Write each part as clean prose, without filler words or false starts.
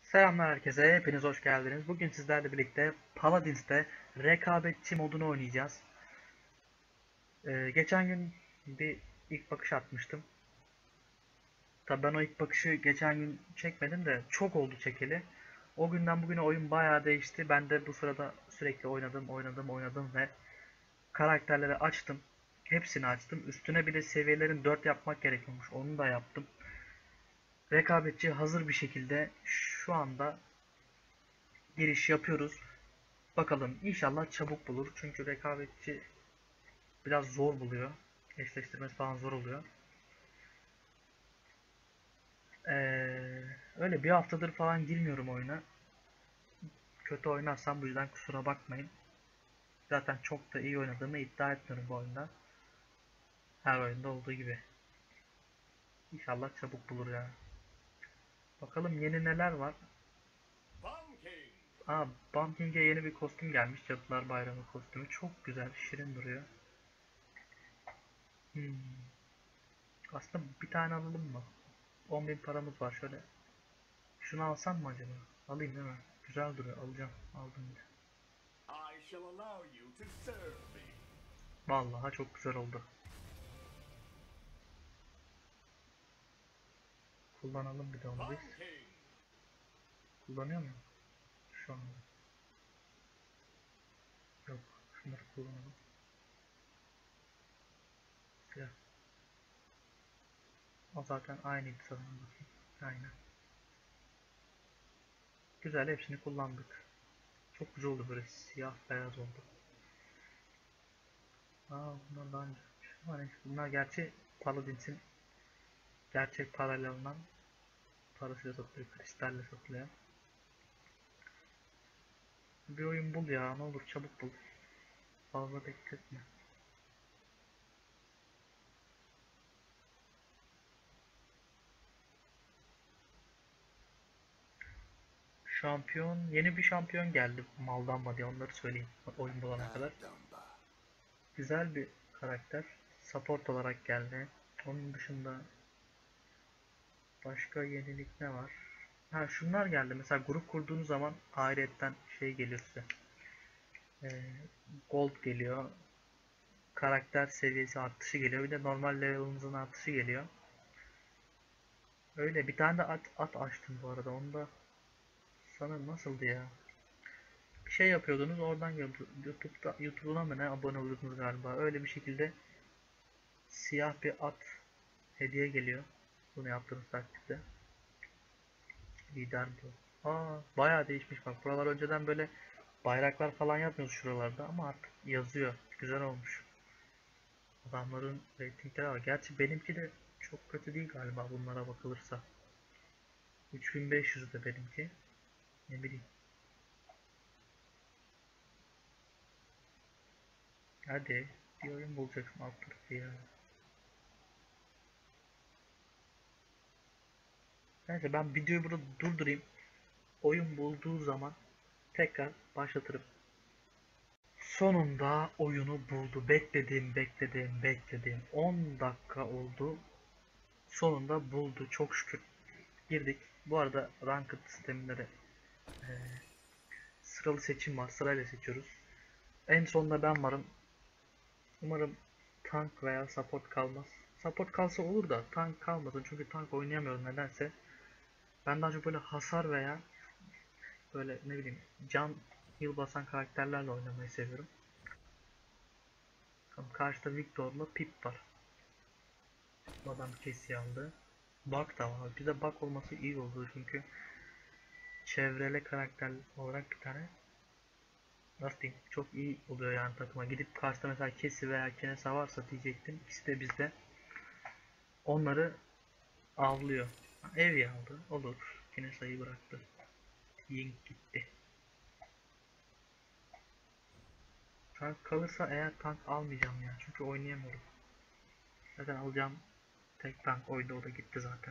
Selamlar herkese, hepiniz hoş geldiniz. Bugün sizlerle birlikte Paladins'te rekabetçi modunu oynayacağız. Geçen gün bir ilk bakış atmıştım. Tabii ben o ilk bakışı geçen gün çekmedim de çok oldu çekeli. O günden bugüne oyun bayağı değişti. Ben de bu sırada sürekli oynadım ve karakterleri açtım. Hepsini açtım. Üstüne bir de seviyelerin 4 yapmak gerekiyormuş. Onu da yaptım. Rekabetçi hazır bir şekilde şu anda giriş yapıyoruz. Bakalım inşallah çabuk bulur. Çünkü rekabetçi biraz zor buluyor. Eşleştirmesi falan zor oluyor. Öyle bir haftadır falan girmiyorum oyuna. Kötü oynarsam bu yüzden kusura bakmayın. Zaten çok da iyi oynadığımı iddia etmiyorum bu oyunda. Her oyunda olduğu gibi. İnşallah çabuk bulur ya. Bakalım yeni neler var. Aa, Bumpking'e yeni bir kostüm gelmiş. Cadılar Bayramı kostümü. Çok güzel, şirin duruyor. Hmm. Aslında bir tane alalım mı? 10.000 paramız var şöyle. Şunu alsam mı acaba? Alayım değil mi? Güzel duruyor. Alacağım. Aldım bile. Vallahi çok güzel oldu. Kullanalım bir de onu biz. Kullanıyor muyum? Şu anda. Yok. Şunları kullanalım. Siyah. O zaten aynıydı sanırım. Bakayım. Aynen. Güzel, hepsini kullandık. Çok güzel oldu, böyle siyah beyaz oldu. Aa, bunlar daha önce. Hani bunlar gerçi Paladins'in gerçek parayla alınan, parasıyla satılıyor, kristalle satılıyor. Bir oyun bul ya, ne olur çabuk bul. Fazla bekletme. Şampiyon, yeni bir şampiyon geldi. Maldanma diye, onları söyleyeyim oyun bulana kadar. Güzel bir karakter. Support olarak geldi. Onun dışında başka yenilik ne var? Ha, şunlar geldi. Mesela grup kurduğunuz zaman ayrıyetten şey geliyor size. Ee, Gold geliyor. Karakter seviyesi artışı geliyor. Bir de normal level'ınızın artışı geliyor. Öyle bir tane de at açtım bu arada. Onu da sanırım nasıldı ya? Bir şey yapıyordunuz, oradan YouTube'una mı ne abone oluyordunuz galiba. Öyle bir şekilde siyah bir at hediye geliyor. Bunu yaptığınız takdirde. Lider bu. Aa, bayağı değişmiş bak. Buralar önceden böyle bayraklar falan yapmıyoruz şuralarda ama artık yazıyor. Güzel olmuş. Adamların reytingleri var. Gerçi benimki de çok kötü değil galiba bunlara bakılırsa. 3500 de benimki. Ne bileyim. Hadi bir oyun bulacaksın alt tarafı ya. Neyse, ben videoyu burada durdurayım. Oyun bulduğu zaman tekrar başlatırım. Sonunda oyunu buldu. Bekledim. 10 dakika oldu. Sonunda buldu. Çok şükür. Girdik. Bu arada ranked sisteminde de sıralı seçim var. Sırayla seçiyoruz. En sonunda ben varım. Umarım tank veya support kalmaz. Support kalsa olur da tank kalmasın. Çünkü tank oynayamıyorum nedense. Ben daha çok böyle hasar veya böyle ne bileyim can heal basan karakterlerle oynamayı seviyorum. Karşıda Victor'la Pip var. Bu adam kesi aldı. Bug da var. Bir de bug olması iyi oldu çünkü çevrele karakter olarak bir tane, nasıl diyeyim, çok iyi oluyor yani takıma. Gidip karşıda mesela Kesi veya Kenesa varsa diyecektim. İkisi de bizde. Onları avlıyor. Ev aldı. Olur. Kenesa'yı bıraktı. Ying gitti. Tank kalırsa eğer, tank almayacağım ya. Çünkü oynayamıyorum. Zaten alacağım tek tank oydu, o da gitti zaten.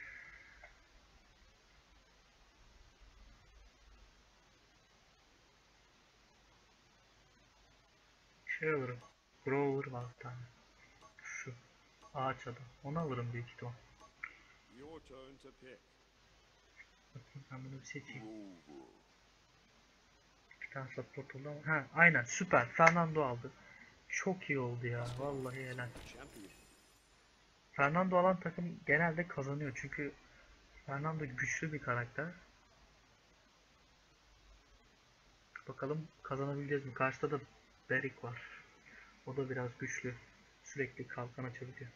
Şey alırım. Grover var bir tane. Şu ağaç adam. Onu alırım büyük ihtimal. Your turn to pick. Bakayım ben bunu bir seçeyim. Bir tane support oldu ama. Ha aynen süper. Fernando aldı. Çok iyi oldu ya. Vallahi helal. Fernando alan takım genelde kazanıyor. Çünkü Fernando güçlü bir karakter. Bakalım kazanabileceğiz mi? Karşıda da Beric var. O da biraz güçlü. Sürekli kalkan açabiliyor.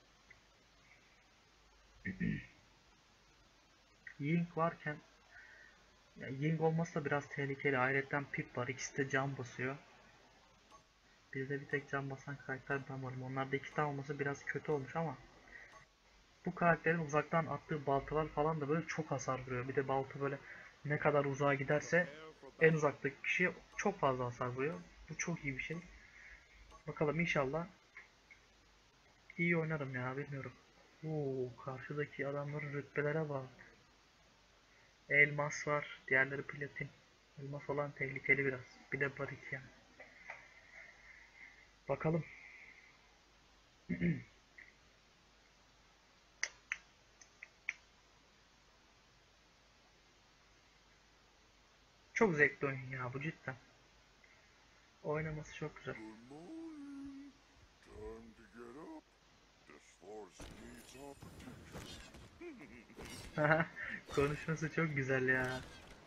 Ying varken ya Ying olması da biraz tehlikeli. Ayrıca Pip var. İkisi de can basıyor. Bizde bir tek can basan karakter ben varım. Onlarda iki tane olması biraz kötü olmuş ama bu karakterin uzaktan attığı baltalar falan da böyle çok hasar vuruyor. Bir de balta böyle ne kadar uzağa giderse en uzaktaki kişiye çok fazla hasar vuruyor. Bu çok iyi bir şey. Bakalım inşallah iyi oynarım ya bilmiyorum. Oo, karşıdaki adamların rütbelere bak. Elmas var. Diğerleri platin. Elmas olan tehlikeli biraz. Bir de barik yani. Bakalım. Çok zevkli oyun ya bu cidden. Oynaması çok güzel. Konuşması çok güzel ya.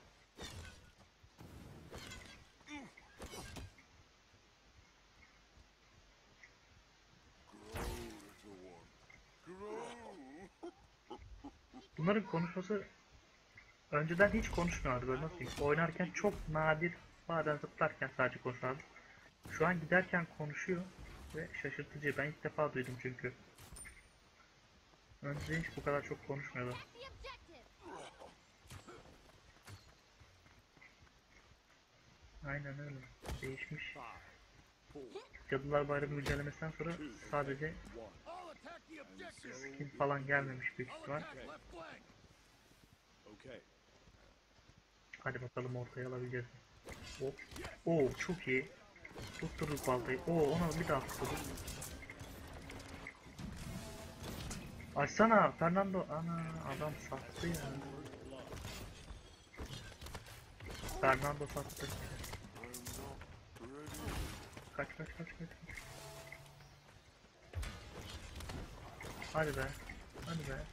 Bunların konuşması önceden hiç konuşmuyorlardı böyle nasıl diyeyim. Oynarken çok nadir bazen zıplarken sadece konuşuyorlardı. Şu an giderken konuşuyor ve şaşırtıcı. Ben ilk defa duydum çünkü. Önceden hiç bu kadar çok konuşmuyordu. Aynen öyle. Değişmiş. Cadılar Bayramı güncellemesinden sonra sadece skin falan gelmemiş büyük ihtimal. Hadi bakalım ortaya alabileceğiz mi? Hop. Oo çok iyi. Tutturduk baltayı. Oo ona bir daha tutturduk. Açsana Fernando. Ana adam sattı ya. Fernando sattı. Kaç kaç kaç kaç. Hadi be. Hadi be.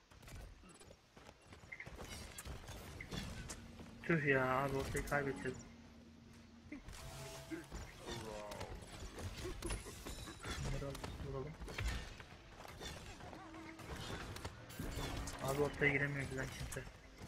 Tüh ya abi ortayı kaybedeceğiz. Şunları vuralım. Abi ortaya giremiyor güzel kimse.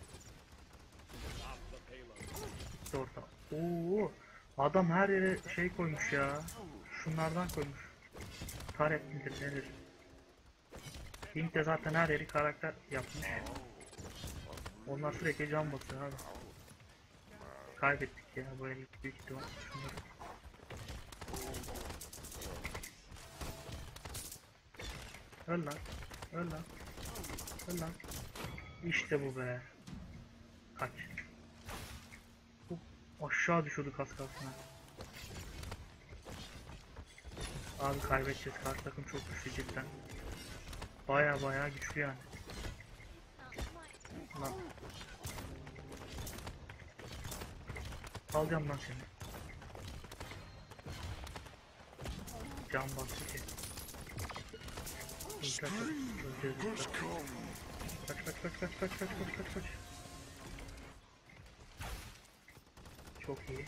Gitti orta. Oo, adam her yere şey koymuş ya. Şunlardan koymuş. Taret midir nedir? Link de zaten her yeri karakter yapmış. Onlar sürekli can basıyor abi. Kaybettik ya bu el büyük ihtimal. Şunları. Öl lan. Öl lan. Öl lan. İşte bu be. Kaç. Aşağı düşürdük az kalsın. Abi kaybedeceğiz. Karşı takım çok güçlü cidden. Baya güçlü yani. Lan. Alacağım lan seni. Can bastı ki. Kaç kaç. Çok iyi.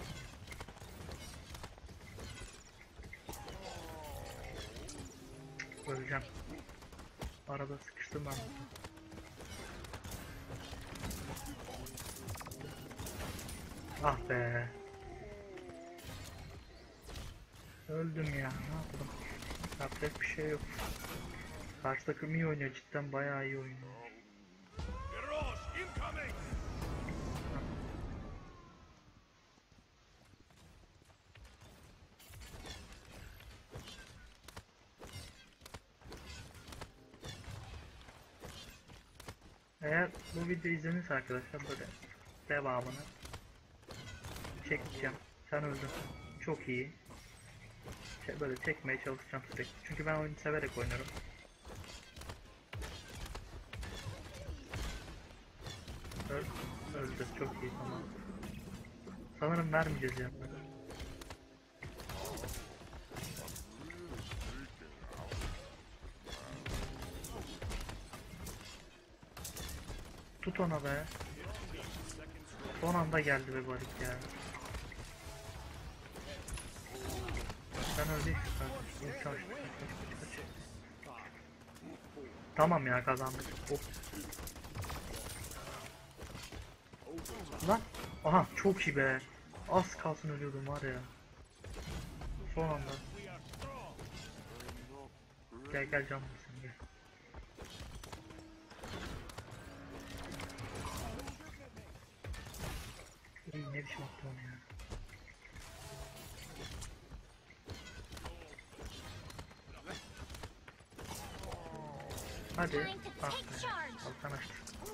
Öleceğim. Arada sıkıştım ben. Ah be. Öldüm ya. Ne yapalım? Yapacak bir şey yok. Karşı takım iyi oynuyor. Cidden bayağı iyi oynuyor. Eğer bu video izlenirse arkadaşlar böyle devamını çekeceğim. Sen öldün. Çok iyi. Böyle çekmeye çalışacağım sürekli. Çünkü ben oyunu severek oynarım. Öl öldü. Çok iyi, tamam. Sanırım vermeyeceğiz ya. Tut ona be. Son anda geldi be barik ya. Sen öldü işte kardeşim. Kaç. Tamam ya, kazandık. Of. Lan. Aha çok iyi be. Az kalsın ölüyordum var ya. Son anda. Gel gel can mısın gel. İyi, ne biçim attı onu ya. Hadi. Ah be. Alttan açtı.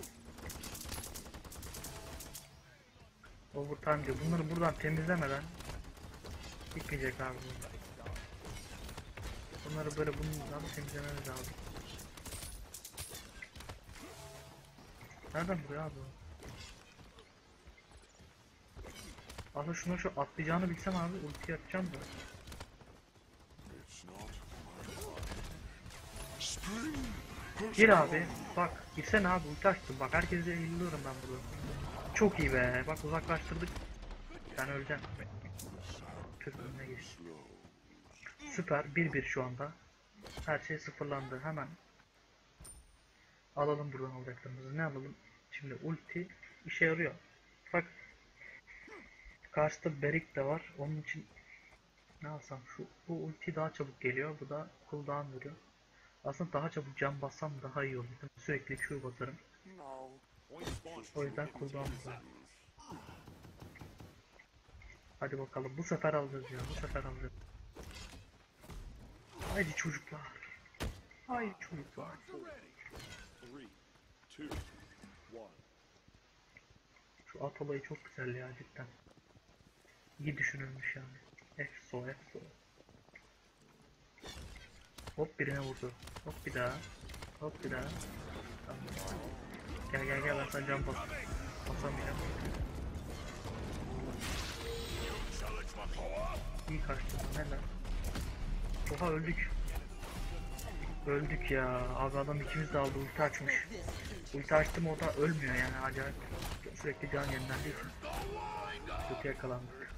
Overtime diyor. Bunları buradan temizlemeden bitmeyecek abi bu. Bunları böyle bundan temizlememiz lazım. Nereden buraya abi? Aslında şuna şu atlayacağını bilsem abi ulti atacağım da. Gir abi. Bak girsene abi, ulti açtım. Bak herkese yıllıyorum ben burada. Çok iyi be. Bak uzaklaştırdık. Ben öleceğim. Türk önüne geçti. Süper. 1-1 şu anda. Her şey sıfırlandı. Hemen alalım buradan alacaklarımızı. Ne alalım? Şimdi ulti işe yarıyor. Bak karşıda Beric de var. Onun için ne alsam? Bu ulti daha çabuk geliyor. Bu da cooldown veriyor. Aslında daha çabuk can bassam daha iyi olur. Sürekli Q basarım. O yüzden cooldown var. Hadi bakalım. Bu sefer alacağız ya. Bu sefer alacağız. Haydi çocuklar. Haydi çocuklar. Şu at olayı çok güzel ya cidden. İyi düşünülmüş yani. Efso. Hop birine vurdu. Hop bir daha. Hop bir daha. Tamam. Gel ben sana can bas. Basamayacağım. İyi kaçtı. Neler? Oha öldük. Öldük ya. Abi adam ikimiz de aldı. Ulti açmış. Ulti açtım, o da ölmüyor yani. Acayip. Sürekli can yenilendiği için. Kötü yakalandık.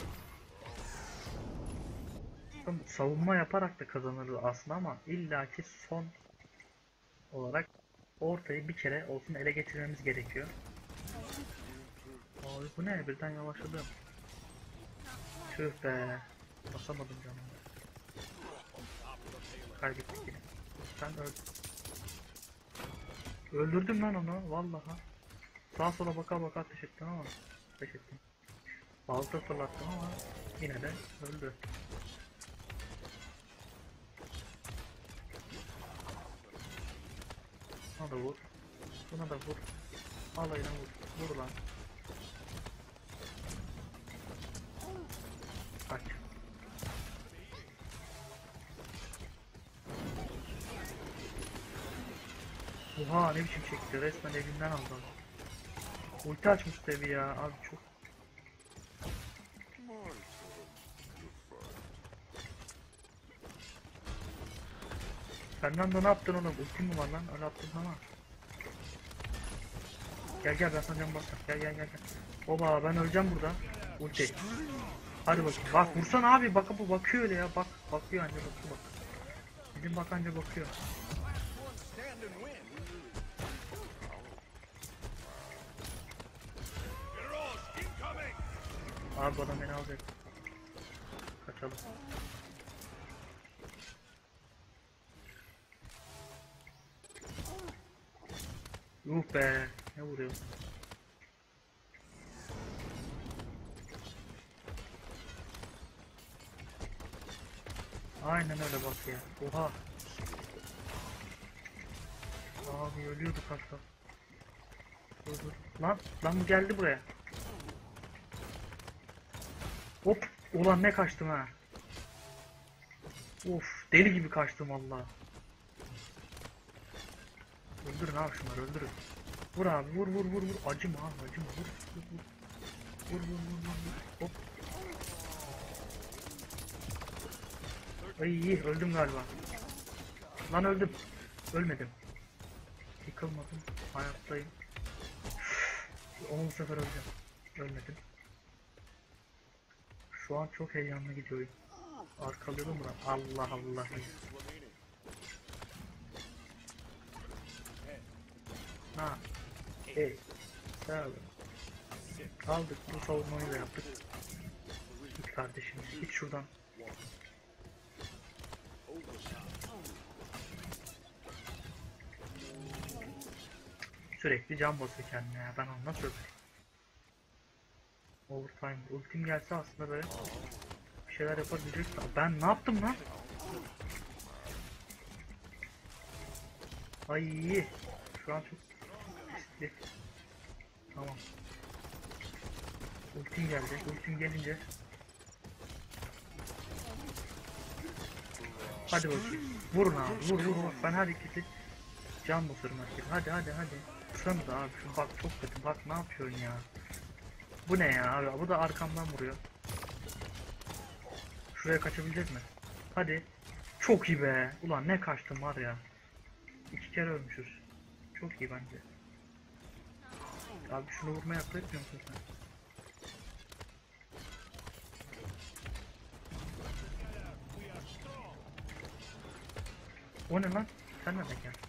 Savunma yaparak da kazanırız aslında ama illaki son olarak ortayı bir kere olsun ele geçirmemiz gerekiyor. Abi bu ne? Birden yavaşladım. Tüh be. Basamadım canım. Kaybettik yine. Sen öldün. Öldürdüm lan onu vallaha. Sağa sola baka ateş ettim ama ateş ettim. Balta fırlattım ama yine de öldü. Buna da vur. Buna da vur. Alayına vur. Vur lan. Kaç. Oha ne biçim çekti. Resmen elimden aldı. Ulti açmış tabi ya. Abi çok. Senden de ne yaptın oğlum? Ultim mi var lan? Öyle yaptın ama. Gel ben sana can basacağım. Gel. Oba ben öleceğim burada. Ulti. Hadi bakayım. Bak vursan abi. Bak bu bakıyor öyle ya. Bak bakıyor anca bakıyor bak. Bizim bakanca bakıyor. Abi adam beni alacak. Kaçalım. Yuh be. Ne vuruyor? Aynen öyle bak ya. Oha. Abi ölüyorduk hatta. Dur. Lan bu geldi buraya. Hop. Ulan ne kaçtım ha. Of. Deli gibi kaçtım valla. Öldürün abi şunları öldürün. Vur abi, vur vur vur vur. Acıma abi, acıma. Vur vur vur. Vur vur vur vur vur. Hop. Ay iyi, öldüm galiba. Lan öldüm. Ölmedim. Yıkılmadım. Hayattayım. 10 sefer öleceğim. Ölmedim. Şu an çok heyecanlı gidiyor. Arkalıyorum buna. Allah Allah. Ha. Hey. Sağ olun. Aldık. Bu savunmayı da yaptık. Git kardeşim. Git şuradan. Sürekli can basıyor kendine ya. Ben onu nasıl öpeyim? Overtime. Ultim gelse aslında böyle bir şeyler yapabilecek. Ben ne yaptım lan? Ay, şu an çok riskli. Tamam. Ultim geldi. Ultim gelince. Hadi bakayım. Vurun abi. Vur vur vur. Ben her ikisi can basıyorum herkes. Hadi hadi hadi. Kısanız abi. Şu bak çok kötü. Bak ne yapıyorsun ya. Bu ne ya abi? Bu da arkamdan vuruyor. Şuraya kaçabilecek mi? Hadi. Çok iyi be. Ulan ne kaçtım var ya. 2 kere ölmüşüz. Çok iyi bence. Abi şunu vurmaya akıl etmiyor musun sen? O ne lan? Sen nereden geldin?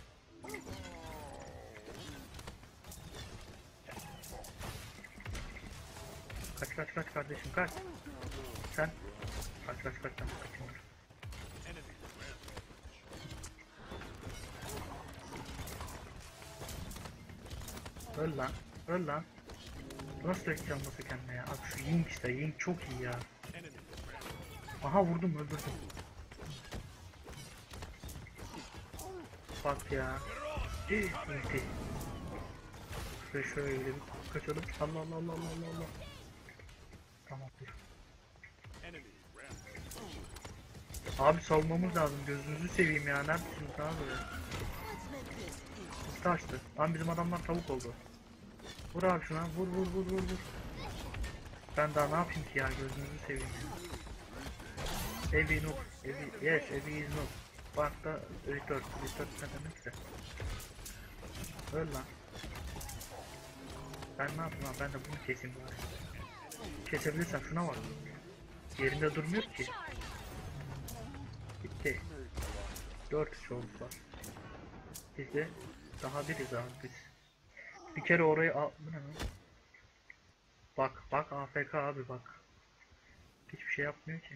Kaç kaç kaç kardeşim kaç. Sen kaç kaç kaç, sen kaçındır. Öl lan. Öl lan. Nasıl dökeceğim nasıl kendine ya? Abi şu Ying işte. Ying çok iyi ya. Aha vurdum, öldürdüm. Bak ya. Ulti. Şöyle şöyle bir kaçalım. Allah Allah Allah Allah Allah. Tamam dur. Abi savunmamız lazım. Gözünüzü seveyim ya. Neredesiniz abi? Ulti açtı. Lan bizim adamlar tavuk oldu. Vur abi şuna. Vur vur vur vur vur. Ben daha ne yapayım ki ya? Gözünüzü seveyim ya. Evi noob. Evi. Yes, evi is noob. Parkta return. Return ne demekse. Öl lan. Ben ne yapayım abi? Ben de bunu keseyim bari. Kesebilirsem şuna bak. Yerinde durmuyor ki. Bitti. 4 oldu var. Biz de daha biriz abi biz. Bir kere orayı al... Bu ne lan? Bak bak AFK abi bak. Hiçbir şey yapmıyor ki.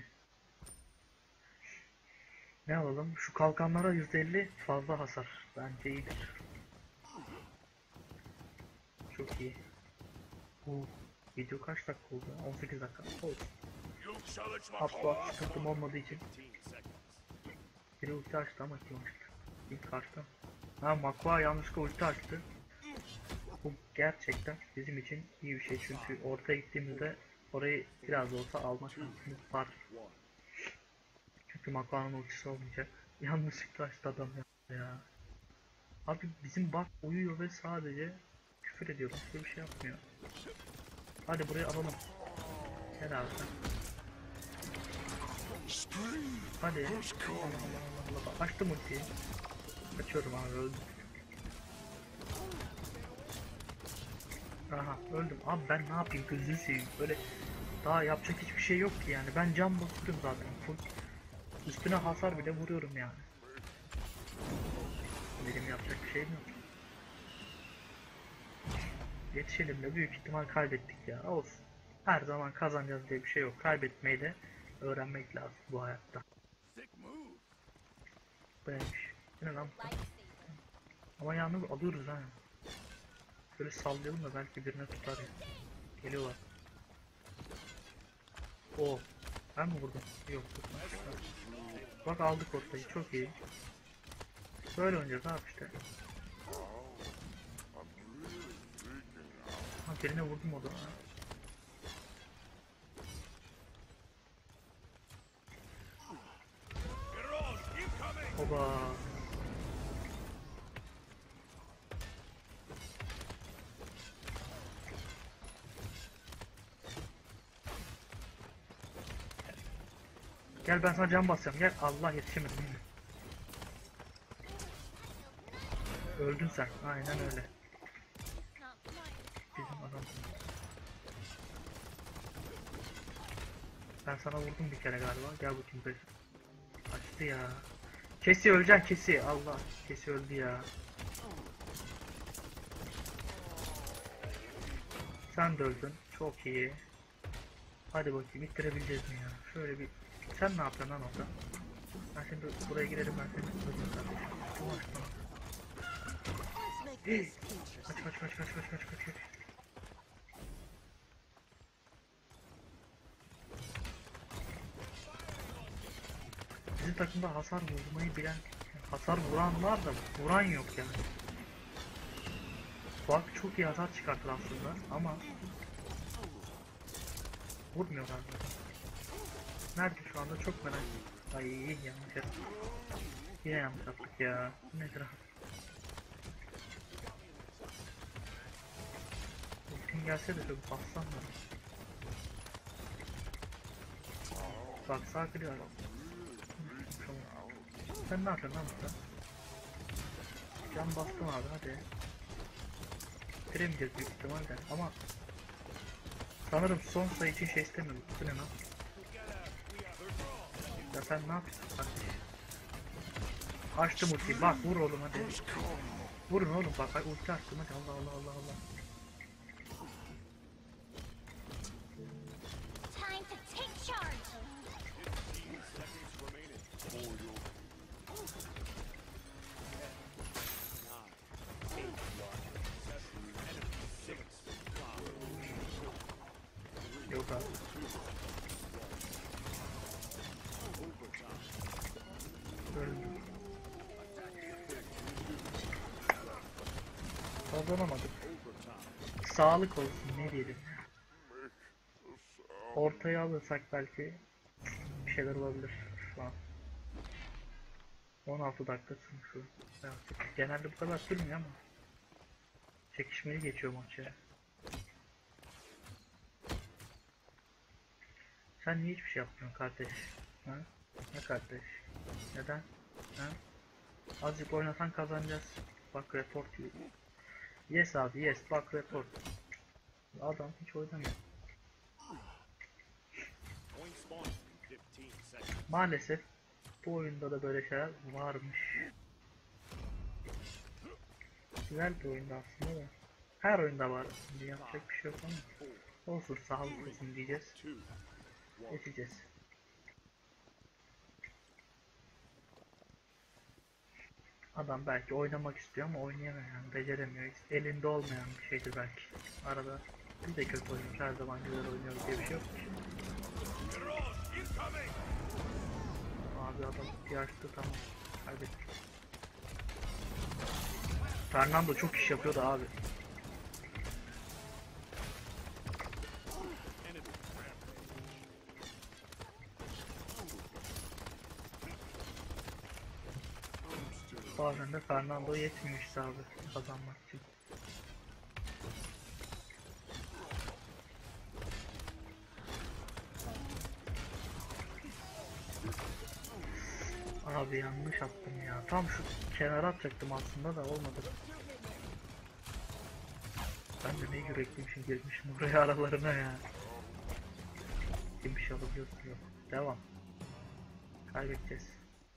Ne alalım? Şu kalkanlara %50 fazla hasar. Bence iyidir. Çok iyi. Bu video kaç dakika oldu? 18 dakika oldu. Hatta sıkıntım olmadığı için. Biri ulti açtı ama kim açtı? İlk karşıda. Ha, Makua yanlışlıkla ulti açtı. Bu gerçekten bizim için iyi bir şey çünkü ortaya gittiğimizde orayı biraz da olsa alma şansımız var. Çünkü Makua'nın ultisi olmayacak. Yanlışlıkla açtı adam ya. Abi bizim bak uyuyor ve sadece küfür ediyor. Başka bir şey yapmıyor. Hadi burayı alalım. Herhalde. Hadi. Allah Allah Allah Allah. Açtım ultiyi. Kaçıyorum abi, öldüm. Aha öldüm. Abi ben ne yapayım, gözünü seveyim. Böyle daha yapacak hiçbir şey yok ki yani. Ben can basıyorum zaten. Full. Üstüne hasar bile vuruyorum yani. Benim yapacak bir şeyim yok. Yetişelim de büyük ihtimal kaybettik ya. Olsun. Her zaman kazanacağız diye bir şey yok. Kaybetmeyi de öğrenmek lazım bu hayatta. Böyleymiş. Ne lan? Ama yalnız alıyoruz ha. Böyle sallayalım da belki birine tutar ya. Geliyorlar. O. Ben mi vurdum? Yok. Bak aldık ortayı. Çok iyi. Böyle oynayacağız abi işte. Ha, birine vurdum o da. Oba. Gel ben sana can basacağım. Gel. Allah yetişemedim. Öldün sen. Aynen öyle. Bizim adam. Ben sana vurdum bir kere galiba. Gel bakayım böyle. Açtı ya. Kesi öleceksin kesi. Allah. Kesi öldü ya. Sen de öldün. Çok iyi. Hadi bakayım ittirebileceğiz mi ya? Şöyle bir... Sen ne yapıyorsun lan orada? Ben şimdi buraya girerim ben seni öldürürüm kardeşim. Yavaş bana. Kaç kaç kaç kaç kaç kaç kaç kaç. Bizim takımda hasar vurmayı bilen, hasar vuran var da vuran yok yani. Bak çok iyi hasar çıkartır aslında ama vurmuyorlar zaten. Nerede şu anda çok merak ediyorum. Ay yanlış yaptık. Yine yanlış yaptık ya. Bu nedir abi? Ultim gelse de şöyle bassam da. Bak sağ kırıyor. Sen ne yapıyorsun lan burada? Can bastım abi hadi. Bitiremeyeceğiz büyük ihtimalle ama sanırım son sayı için şey istemiyorum. Bu ne lan? Ya sen ne yapıyorsun kardeş? Açtım ultiyi bak vur oğlum hadi. Vurun oğlum bak ulti açtım hadi Allah Allah Allah Allah. Yok abi. Öldüm. Kazanamadık. Sağlık olsun ne diyelim. Ortaya alırsak belki bir şeyler olabilir şu an. 16 dakika sürmüş. Genelde bu kadar sürmüyor ama çekişmeli geçiyor maç ya. Sen niye hiçbir şey yapmıyorsun kardeş? Ha? Ne kardeş? Neden? Ha? Azıcık oynasan kazanacağız. Bak report gibi. Yes abi yes bak report. Adam hiç oynamıyor. Maalesef bu oyunda da böyle şeyler varmış. Güzel bir oyunda aslında da. Her oyunda var. Şimdi yapacak bir şey yok ama. Olsun sağlık olsun diyeceğiz. Geçeceğiz. Adam belki oynamak istiyor ama oynayamıyor yani beceremiyor. Elinde olmayan bir şeydir belki. Arada biz de kötü oynuyoruz her zaman güzel oynuyoruz diye bir şey yok ki. Abi adam yaşlı tamam. Kaybettik. Fernando çok iş yapıyordu abi. Bazen de Fernando yetmiyor işte abi kazanmak için. Abi yanlış attım ya. Tam şu kenara atacaktım aslında da olmadı. Ben de ne yürekliymişim girmişim oraya aralarına ya. Bir şey alabiliyorsun yok. Devam. Kaybedeceğiz.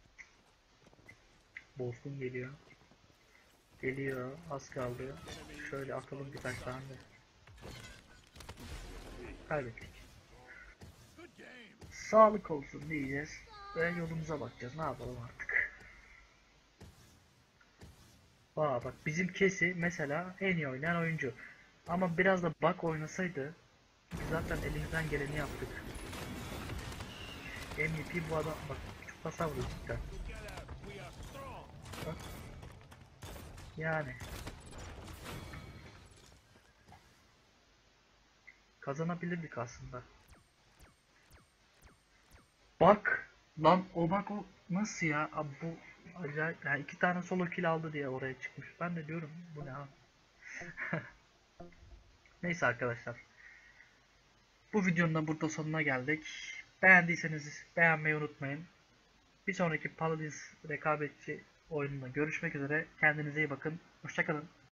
Bozgun geliyor. Geliyor. Az kaldı. Şöyle atalım birkaç tane de. Kaybettik. Sağlık olsun diyeceğiz. Ve yolumuza bakacağız. Ne yapalım artık. Bak bizim Kesi mesela en iyi oynayan oyuncu. Ama biraz da bak oynasaydı biz zaten elimizden geleni yaptık. MVP bu adam bak çok hasar vuruyor cidden. Bak. Yani kazanabilirdik aslında. Bak lan o bak o nasıl ya abi bu acayip yani 2 tane solo kill aldı diye oraya çıkmış. Ben de diyorum bu ne abi. Neyse arkadaşlar. Bu videonun da burada sonuna geldik. Beğendiyseniz beğenmeyi unutmayın. Bir sonraki Paladins rekabetçi oyununda görüşmek üzere. Kendinize iyi bakın. Hoşçakalın.